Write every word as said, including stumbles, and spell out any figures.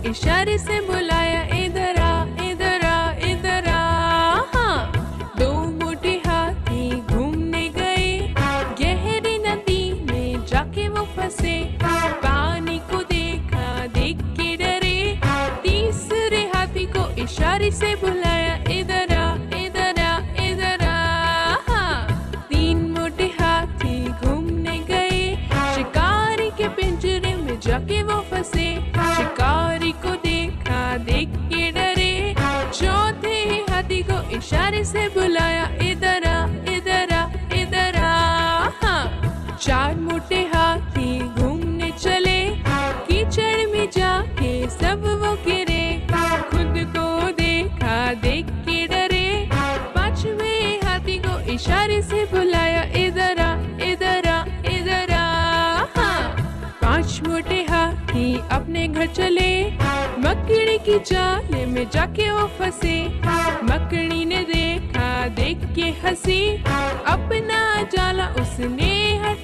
इशारे से बुलाया, इधर आ इधर आ इधर आ। हाँ, दो मोटे हाथी घूमने गए, गहरी नदी में जाके वो फंसे। पानी को देखा, देख के डरे, तीसरे हाथी को इशारे से बुलाया, इधर आ इधर आ इधर आ। हाँ, तीन मोटे हाथी घूमने गए, शिकारी के पिंजरे में जाके वो फंसे। शिकारी को देखा, देख के डरे, चौथे हाथी को इशारे से बुलाया, इधर आ इधर आ इधर आ। हाँ, चार मोटे हाथी घूमने चले, कीचड़ में जाके सब वो गिरे। खुद को देखा, देख के डरे, पांचवें हाथी को इशारे से बुलाया, इधर आ इधर आ इधर आ। हाँ, पांच मोटे हाथी अपने घर चले, मकड़ी की जाल में जाके वो फंसे। मकड़ी ने देखा, देख के हंसी, अपना जाला उसने हटा